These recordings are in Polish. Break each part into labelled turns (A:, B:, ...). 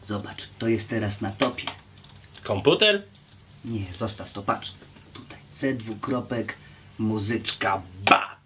A: Zobacz, to jest teraz na topie.
B: Komputer?
A: Nie, zostaw to, patrz. Tutaj, muzyczka BAT.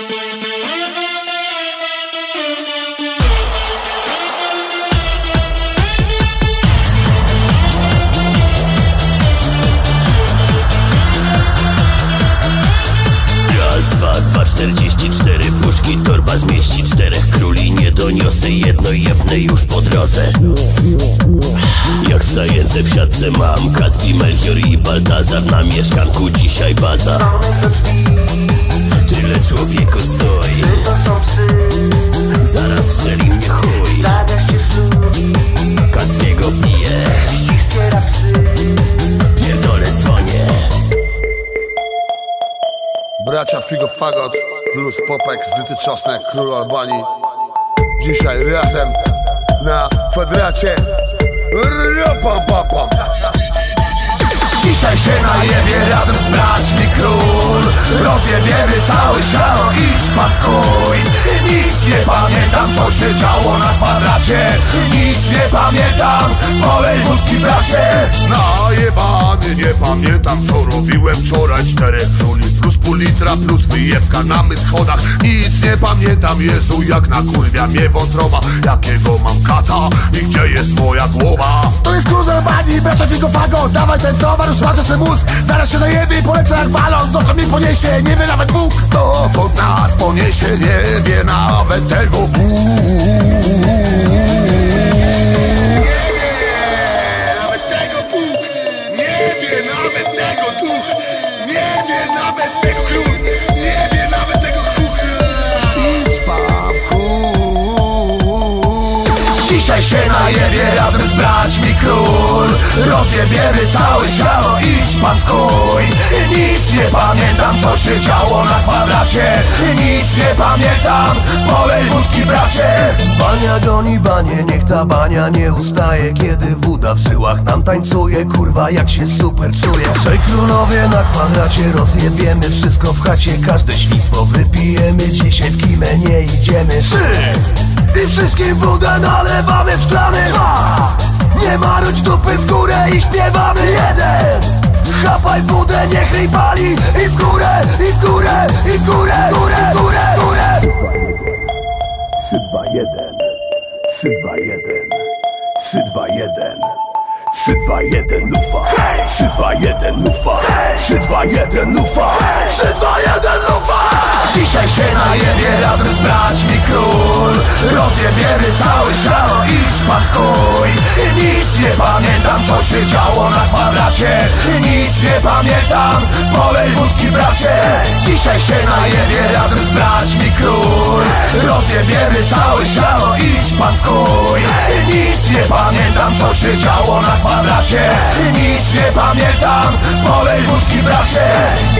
C: Raz, dwa, 44 puszki, torba zmieści 4 króli. Nie doniosę, jedno jebnę już po drodze. Jak stajęce w siatce mam Kacpi, Melchior i Baltazar. Na mieszkanku dzisiaj baza. Tyle człowieku stoi, zaraz strzeli mnie chuj. Kacpiego pije, pierdolę dzwonię.
D: Bracia Figo Fagot plus Popek, Zdyty Czosnek, Król Albanii. Dzisiaj razem na kwadracie.
E: Dzisiaj się najebie razem z braćmi Król. Rozjebiemy cały siano i spadkuj. Nic nie pamiętam, co się działo na kwadracie. Nic nie pamiętam, polej wódki bracie.
D: Najebany, nie pamiętam co robiłem wczoraj. 4 króli plus pół litra plus wyjebka na my schodach. Nic nie pamiętam, Jezu, jak nakurwia mnie wątroba. Jakiego mam kaca i gdzie jest moja głowa?
E: To jest Król z Albanii, bracia Figo Fagot. Dawaj ten towar, usmażę se mózg. Zaraz się najebie i polecę jak balon. Dokąd mnie poniesie, nie wie nawet Bóg.
D: Dokąd nas poniesie, nie wie nawet tego Bóg.
E: Dzisiaj się najebie razem z braćmi Król. Rozjebiemy cały siano i spadkuj. Nic nie pamiętam, co się działo na kwadracie. Nic nie pamiętam, polej wódki bracie.
F: Bania goni banie, niech ta bania nie ustaje. Kiedy woda w żyłach nam tańcuje, kurwa jak się super czuję. Trzej królowie na kwadracie, rozjebiemy wszystko w chacie. Każde świństwo wypijemy, dzisiaj w kimę nie idziemy. 3 i wszystkim wodę nalewamy w szklany. 2 nie marudź dupy w górę i śpiewamy. 1 chapaj wódę, niech jej pali. I w górę, i w górę, i w górę, górę, górę, górę.
C: 3, 2, 1. 3, 2, 1. 3, 2, 1. 3, 2, 1, lufa. 3, 2, 1, lufa. 3, 2, 1, lufa.
E: 3, 2, 1, lufa. Dzisiaj się najebie razem z braćmi Król. Rozjebiemy cały siano i spadkuj. Nic nie pamiętam, co się działo na kwadracie. Nic nie pamiętam, polej wódki bracie. Dzisiaj się najebie razem z braćmi Król. Rozjebiemy cały siano i spadkuj. Nic nie pamiętam, co się działo na kwadracie. Nic nie pamiętam, polej wódki bracie.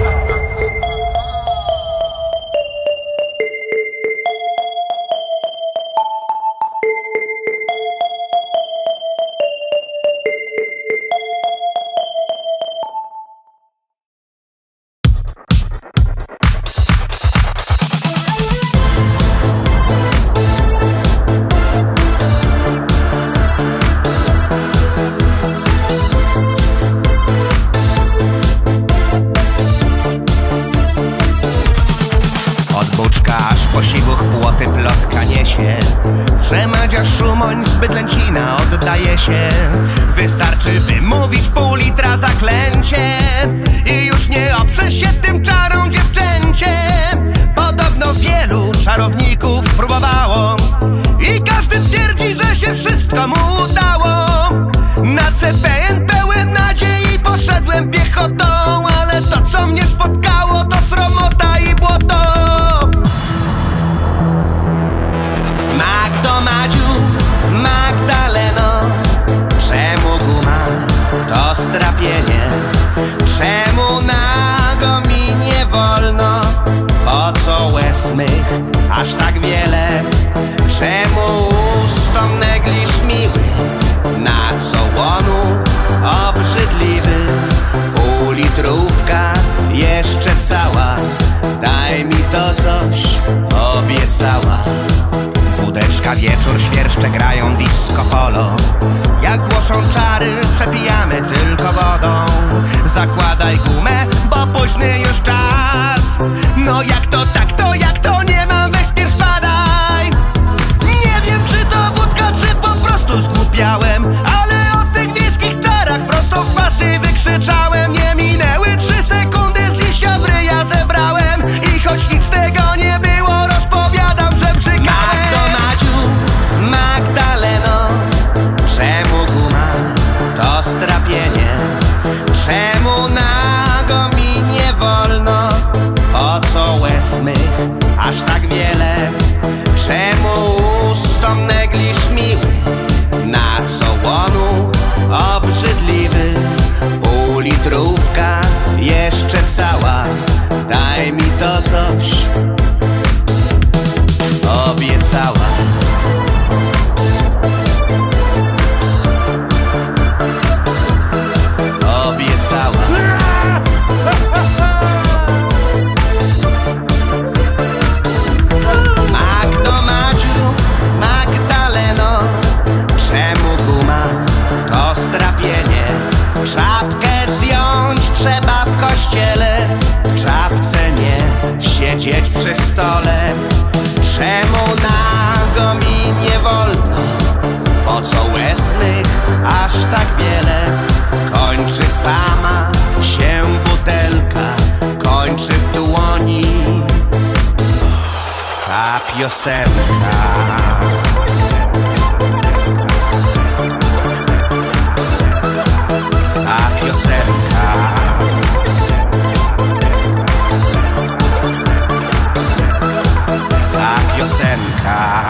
G: Po siwych płoty plotka niesie, że Madzia Szumoń z Bydlęcina oddaje się. Wystarczy wymówić pół litra zaklęcie i już nie oprze się tym czarom dziewczęcie. Podobno wielu czarowników próbowało i każdy twierdzi, że się wszystko mu udało. Na CPN pełen nadziei poszedłem piechotą, ale to co mnie spotkało to sromota i błoto. Magdo, Madziu, Magdaleno, czemu guma to strapienie? Czemu nago mi nie wolno? Po co łez mych aż tak wiele? Czemu ustom negliż miły? Na co łonu obrzydliwy? Półlitrówka jeszcze cała, daj mi to coś obiecała. Wódeczka, wieczór, świerszcze grają disco polo. Jak naszą czary przepijamy tylko wodą. Zakładaj gumę, bo późny już czas. No jak to tak, to jak to nie mam, weź ty spadaj. Nie wiem czy to wódka, czy po prostu zgłupiałem, ale o tych wiejskich czarach prosto w twarz jej wykrzyczałem. Nie minęły 3 sekundy, z liścia w ryja zebrałem. I choć nic z tego nie było, rozpowiadam, że bzykałem. Magdo, Madziu, Magdaleno, czemu guma to strapienie? Czemu nago mi nie wolno? Po co łez mych aż tak wiele? Czemu ustom negliż miły? Na co łonu obrzydliwy? Półlitrówka jeszcze cała, daj mi to coś obiecała. Obiecała. Magdo, Madziu, Magdaleno, czemu guma to strapienie? Czapkę zdjąć trzeba w kościele, w czapce nie siedzieć przy stole. Czemu nago mi nie wolno? Po co łez mych aż tak wiele? Kończy sama się butelka, kończy w dłoni ta piosenka. Ta piosenka. Ta piosenka.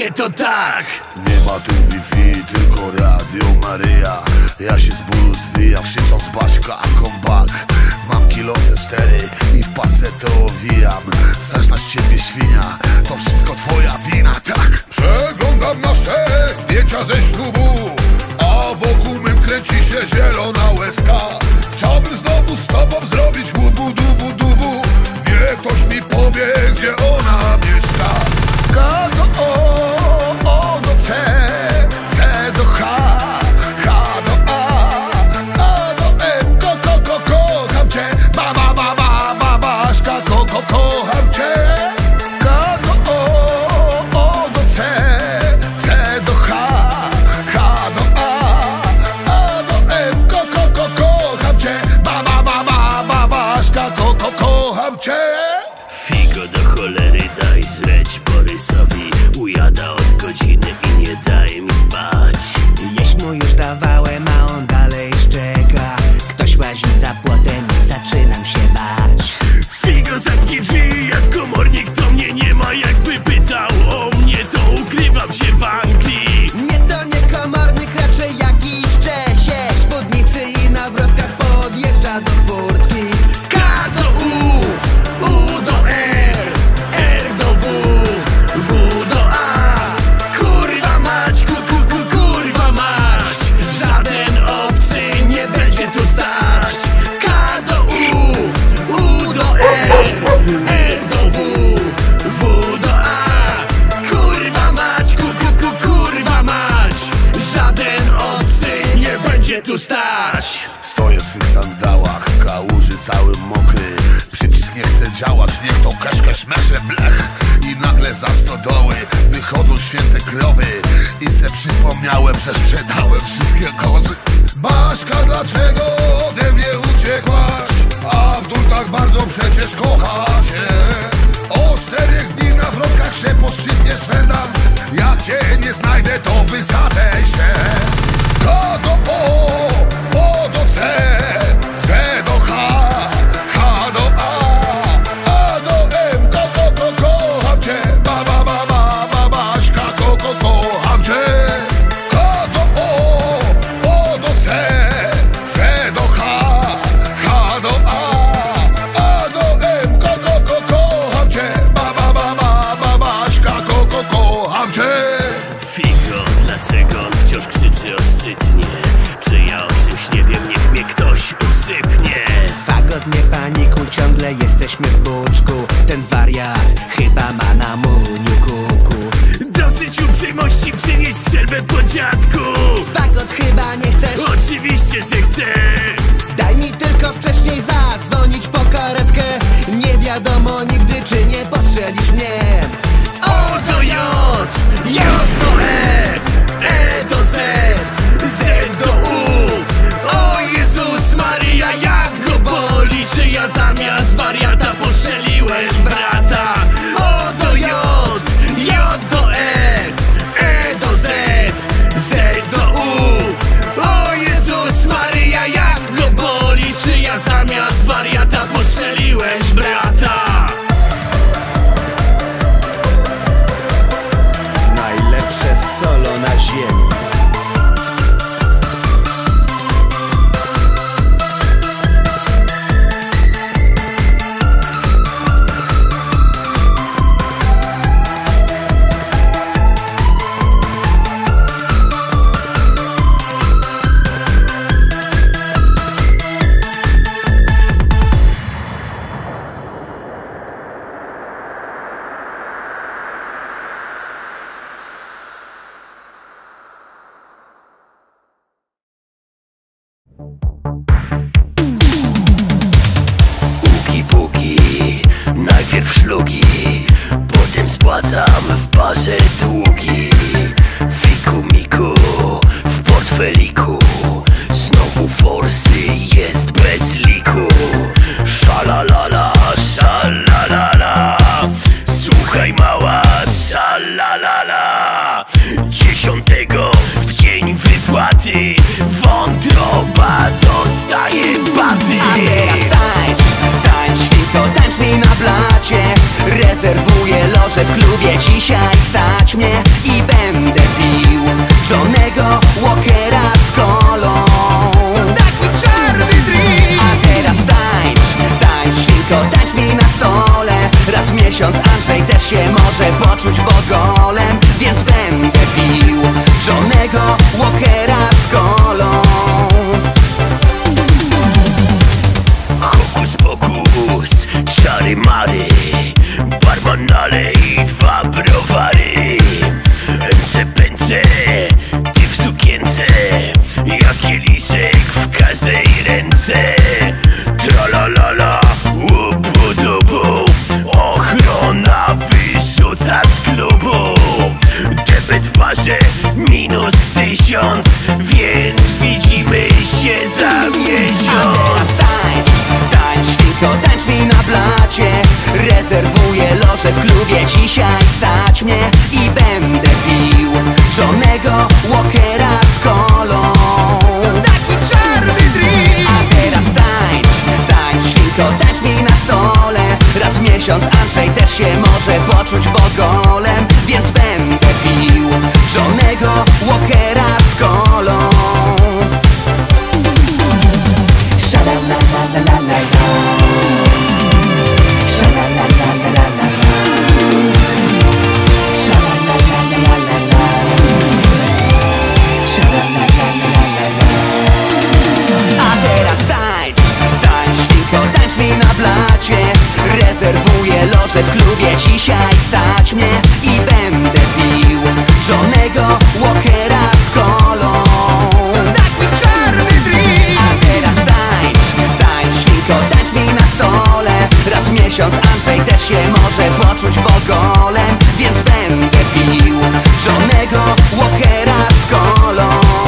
G: będzie to tak.
D: Nie ma tu Wi-Fi, tylko Radio Maryja. Ja się z bólu zwijam, krzycząc Baśka, comeback. Mam kilosy 4 i w pasę to owijam. Straszna z ciebie świnia, to wszystko twoja wina, tak. Przeglądam nasze zdjęcia ze ślubu, a wokół mym kręci się zielona łezka. Chciałbym znowu z tobą zrobić łubu dubu dubu. Niech ktoś mi powie, gdzie ona mieszka. K do O do C, C do H, H do A do M. Kocham cię, Baśka, kocham cię. K do O do C, C do H, H do A do M. Kocham cię, Baśka, kocham cię.
C: Figo do cholery daj zleć Borysowi. Ujada od godziny i nie daje mi spać.
G: Jeść mu już dawałem, a on dalej szczeka. Ktoś łazi za płotem i zaczynam się bać.
C: Figo zamknij drzwi, jak komornik to mnie nie ma. Jakby pytał o mnie, to ukrywam się w Anglii.
G: Nie to nie komornik, raczej jakiś Czesiek. W spódnicy i na wrotkach podjeżdża do furtki. K do U do R, R do W do A. Kurwa mać, kurwa mać. Żaden obcy nie będzie tu stać. K do U do R, R do W do A. Kurwa mać, kurwa mać. Żaden obcy nie będzie tu stać.
D: Stoję w swych sandałach, w kałuży cały mokry. Przycisk nie chce działać, niech to keszkesz mesze blech. I nagle za stodoły wychodzą święte krowy. I se przypomniałem, że sprzedałem wszystkie kozy. Baśka, dlaczego ode mnie uciekłaś? Abdul tak bardzo przecież kocha cię. O 4 dni na wrotkach się poszczytnie szwendam. Jak cię nie znajdę, to wysadzę się. K do O do C, C do H, H do A do M. Kocham cię, Baśka, kocham cię. K do O do C, C do H, H do A do M. Kocham cię, Baśka, kocham cię.
C: Figo, dlaczego on wciąż krzyczy ostydnie? Czy ja o czymś nie wiem, niech mnie ktoś usypnie.
G: Fagot, nie panikuj, ciągle jesteśmy w buczku. Ten wariat chyba ma na muniu kuku.
C: Dosyć uprzejmości, przynieś strzelbę po dziadku.
G: Fagot, chyba nie chcesz?
C: Oczywiście, że chcę.
G: Daj mi tylko wcześniej zadzwonić po karetkę. Nie wiadomo nigdy, czy nie postrzelisz mnie. O do J, J do E, E do Z, Z do U. O Jezus Maria, jak go boli szyja. Zamiast wariata postrzeliłeś brata. O do J, J do E, E do Z, Z do U. O Jezus Maria, jak go boli szyja. Zamiast wariata postrzeliłeś brata. Najlepsze solo na ziemi.
C: Najpierw szlugi, potem spłacam w barze długi. Fiku miku, w portfeliku, znowu forsy jest bez liku. Szalalala, szalalala, słuchaj mała, szalalala. 10 w dzień wypłaty wątroba dostaje baty.
G: A teraz tańcz, świnko, tańcz mi na blacie. Rezerwuję loż loże w klubie. Dzisiaj stać mnie i będę pił żonego Walkera z kolą. Taki czarny drink. A teraz tańcz, tańcz świnko, tańcz mi na stole. Raz w miesiąc Andrzej też się może poczuć bogolem, więc będę pił żonego Walkera z kolą.
C: Hokus pokus, czary mary, barman nalej i 2 browary. Ręce pęce, ty w sukience, jak kielisek w każdej ręce. Tralalala, łubu-dubu, ochrona wyrzuca z klubu. Debet w barze minus 1000, więc widzimy się za miesiąc.
G: Tańcz, tańcz świnko, tańcz mi na blacie. Rezerwuję loże w klubie. Dzisiaj stać mnie i będę pił żonego Walkera z kolą. Taki czarny drink. A teraz tańcz, tańcz świnko, tańcz mi na stole. Raz w miesiąc Andrzej też się może poczuć bogolem, więc będę pił żonego Walkera z kolą. Rezerwuję loże w klubie. Dzisiaj stać mnie i będę pił żonego Walkera z kolą. Taki czarny drink. A teraz tańcz, tańcz świnko, tańcz mi na stole. Raz w miesiąc Andrzej też się może poczuć bogolem, więc będę pił żonego Walkera z kolą.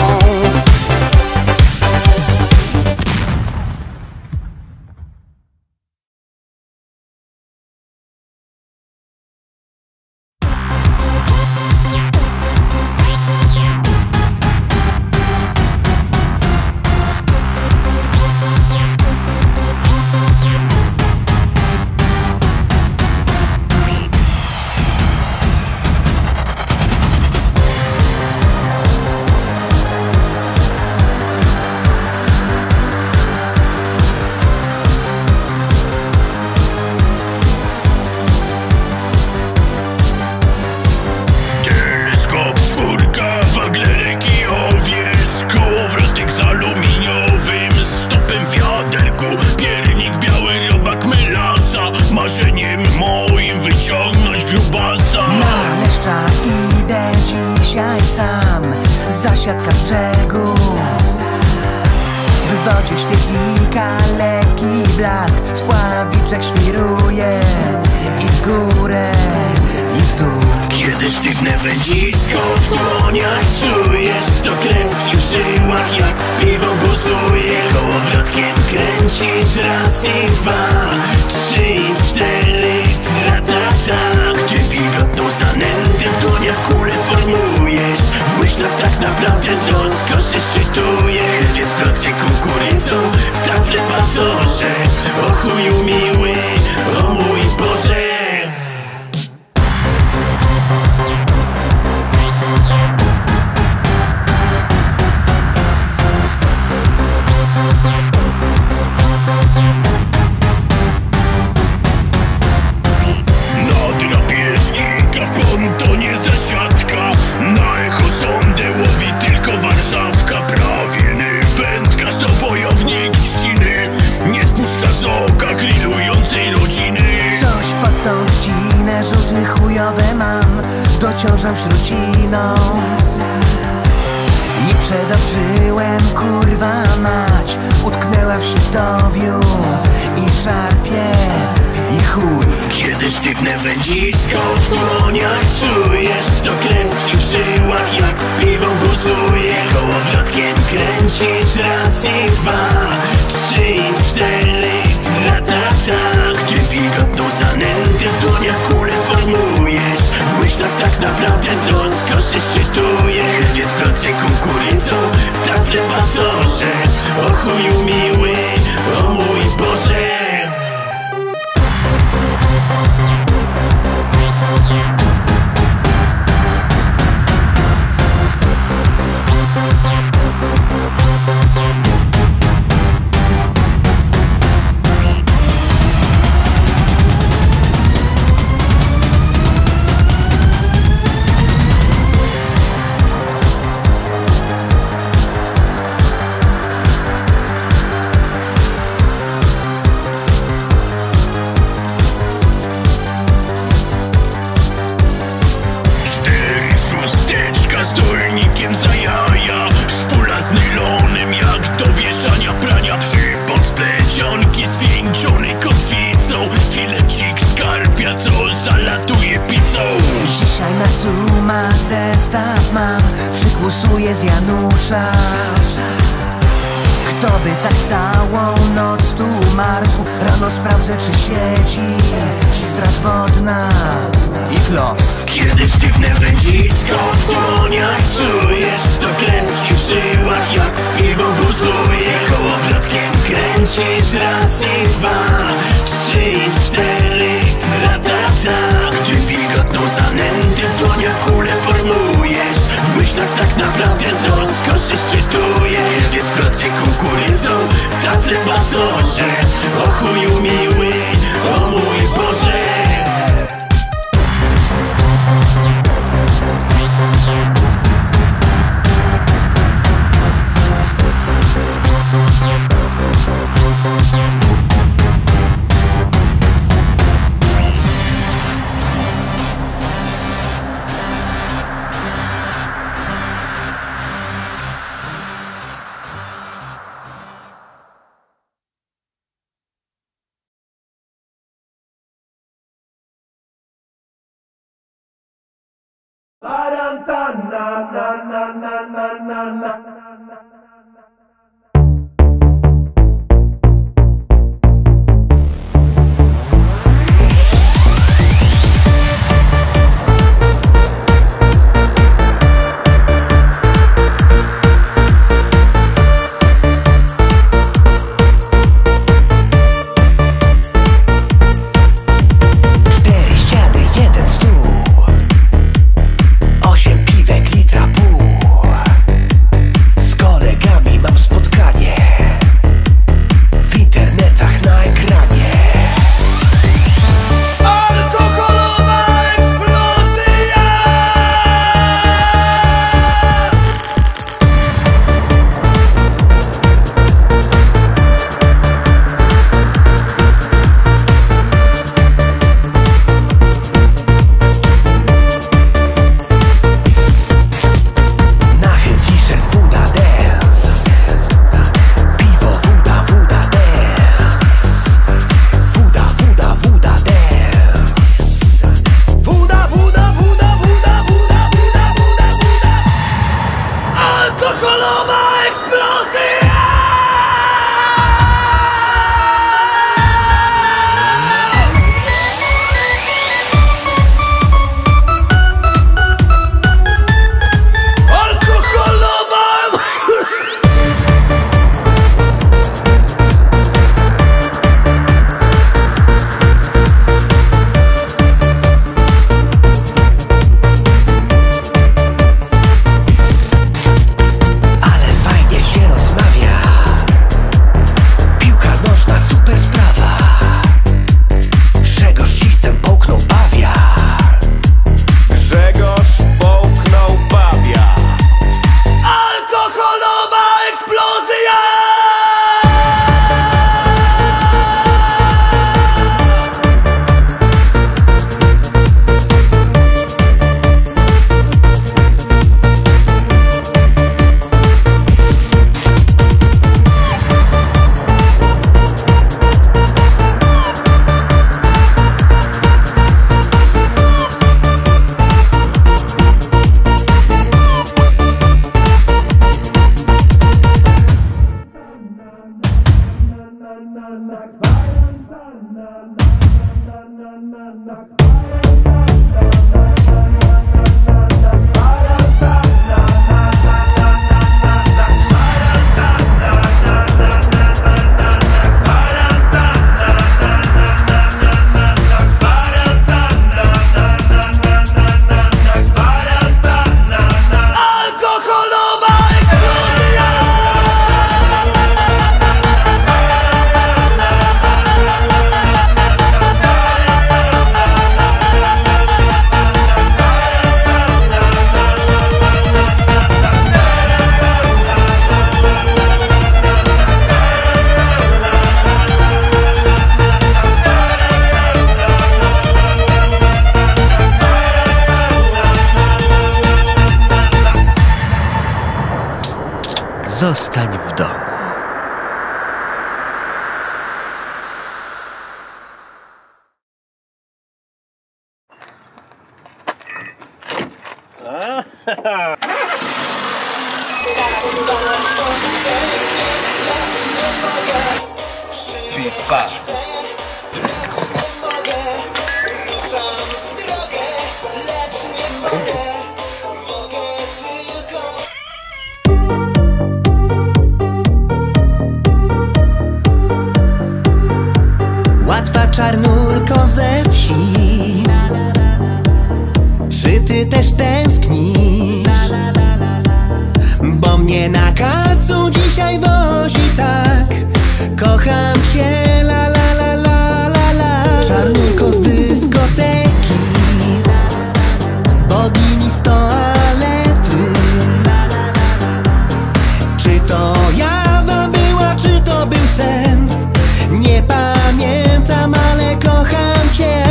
C: Marzeniem moim wyciągnąć grubasa.
B: Na leszcza idę dzisiaj sam, zasiadka w brzegu. W wodzie świetlika lekki blask, spławiczek świruje i w górę, i w dół.
C: Kiedy sztywne wędzisko w dłoniach czujesz, to krew ci w żyłach jak piwo buzuje. Kołowrotkiem kręcisz raz i 2, 3 i 4, tra-ta-ta. Gdy wilgotną zanętę w dłoniach kulę formujesz, w myślach tak naprawdę z rozkoszy szczytujesz. Gdy splocę kukurydzą, tafle batorze, o chuju miły, o mój Boże.
B: Dociążam śruciną i przedobrzyłem, kurwa mać. Utknęła w sitowiu i szarpie i chuj.
C: Kiedy sztywne wędzisko w dłoniach czujesz, to krew ci w żyłach jak piwo buzuje. Kołowrotkiem kręcisz raz i 2, 3 i 4, tra-ta-ta. Gdy wilgotną zanętę w dłoniach kulę formujesz, w myślach tak naprawdę z rozkoszy szczytujesz. Gdy splocę kukurydzą, tafle batorze, o chuju miły, o mój Boże.
B: Dzisiaj na suma zestaw mam, przykłusuję z Janusza. Kto by tak całą noc tu marzł? Rano sprawdzę, czy siedzi straż wodna i klops.
C: Kiedy sztywne wędzisko w dłoniach czujesz, to krew ci w żyłach jak piwo buzuje. Kołowrotkiem kręcisz raz i dwa, 3 i 4, tra-ta-ta. Gdy wilgotną zanętę w dłoniach kulę formujesz, w myślach tak naprawdę z rozkoszy szczytuje. Kiedy z procy kukurydzą tafle batorze, o chuju miły, o mój Boże.
G: Zostań w domu.
B: Łatwa czarnulko ze wsi, czy ty też tęsknisz? Bo mnie na kacu dzisiaj wozi tak. Kocham cię, la la la la la la. Czarnulko z dyskoteki, bogini z toalety. Czy to jawa była, czy to był sen? Nie pamiętam, ale kocham cię.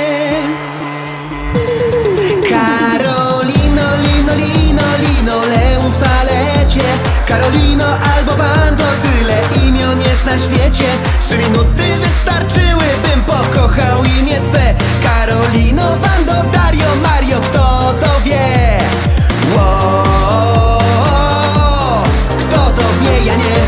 B: Karolino, lino, lino, linoleum w talecie. Karolino albo Wando, tyle imion jest na świecie. 3 minuty wystarczyły, bym pokochał imię twe. Karolino, Wando, Dario, Mario, kto to wie? Wow, kto to wie, ja nie.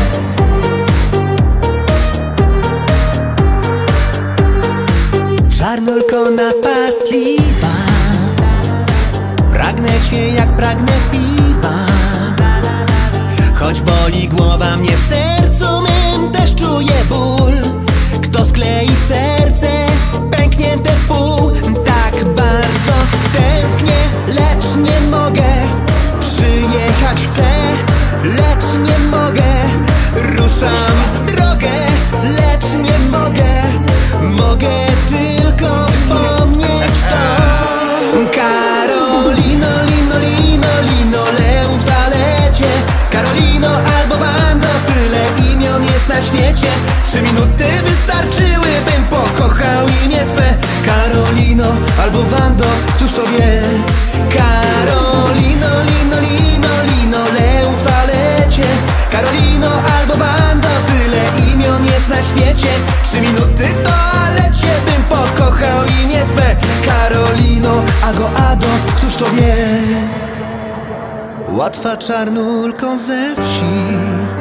B: Czarnulko napastliwa, pragnę cię jak pragnę piwa. Choć boli głowa mnie w sercu mym, też czuję ból. Kto sklei serce pęknięte w pół? Tak bardzo tęsknię, lecz nie mogę. Przyjechać chcę, lecz nie mogę. Ruszam w drogę, lecz nie mogę. Mogę tylko wspomnieć to. Karolino, lino, lino, linoleum w talecie. Karolino albo Wando, tyle imion jest na świecie. 3 minuty wystarczyły, bym pokochał imię twe. Karolino albo Wando, któż to wie? Karolino, lino, lino, linoleum w talecie. Karolino albo Wando, tyle imion jest na świecie. 3 minuty w toalecie, bym pokochał imię twe. Karolino, Ado, któż to wie? Łatwa czarnulko ze wsi,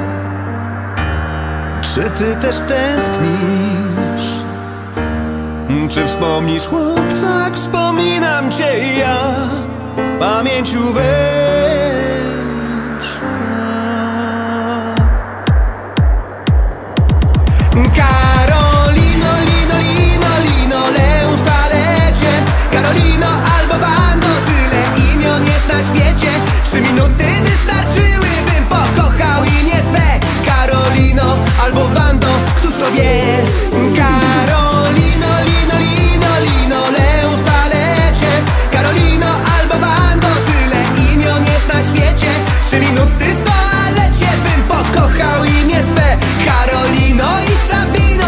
B: czy ty też tęsknisz? Czy wspomnisz chłopca, jak wspominam cię ja? Pamięciu Karolino, lino, lino, linoleum w talecie. Karolino albo Wando, tyle imion jest na świecie. 3 minuty wystarczyły, bym pokochał imię twe. Karolino albo Wando, któż to wie? Karolino, lino, lino, linoleum w talecie. Karolino albo Wando, tyle imion jest na świecie. 3 minuty w toalecie, bym pokochał imię twe. Karolino i Sabino,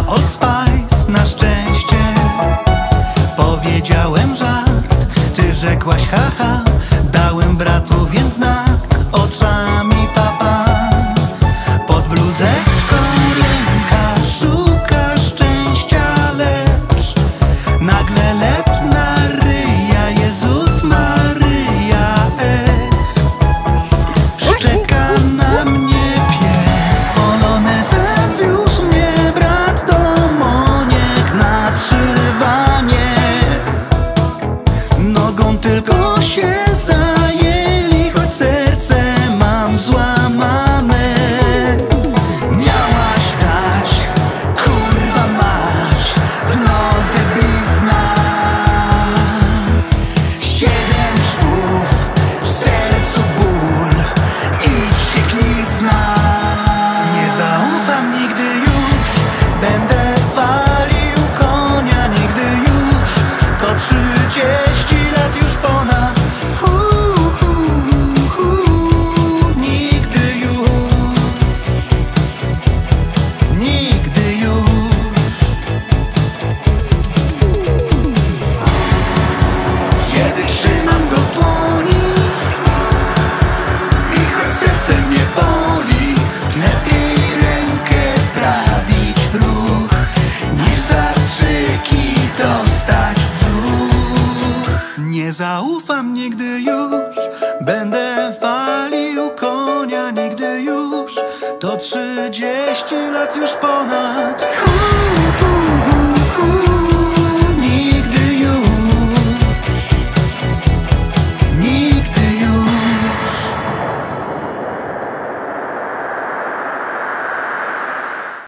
B: była Old Spice na szczęście. Powiedziałem żart, ty rzekłaś haha. Dałem bratu więc znak oczami papa. Pod bluzeczką ręka szuka szczęścia, lecz nagle lep na ryja. Jezus Maryja, szczeka na mnie pies. Polonezę wiózł mnie brat do Moniek na zszywanie. Nogą tylko się zajęli, choć serce mam złamane. Miałaś dać, kurwa mać, w nodze blizna. 7 szwów, w sercu ból i wścieklizna. Nie zaufam nigdy już, będę walił konia nigdy już. To 30 lat już ponad. Nigdy już, nigdy już. Kiedy trzymam go w dłoni i choć serce mnie boli, lepiej rękę wprawić w ruch, niż zastrzyki dostać w brzuch. Nie zaufam nigdy już, będę walił konia nigdy już. To 30 lat już ponad.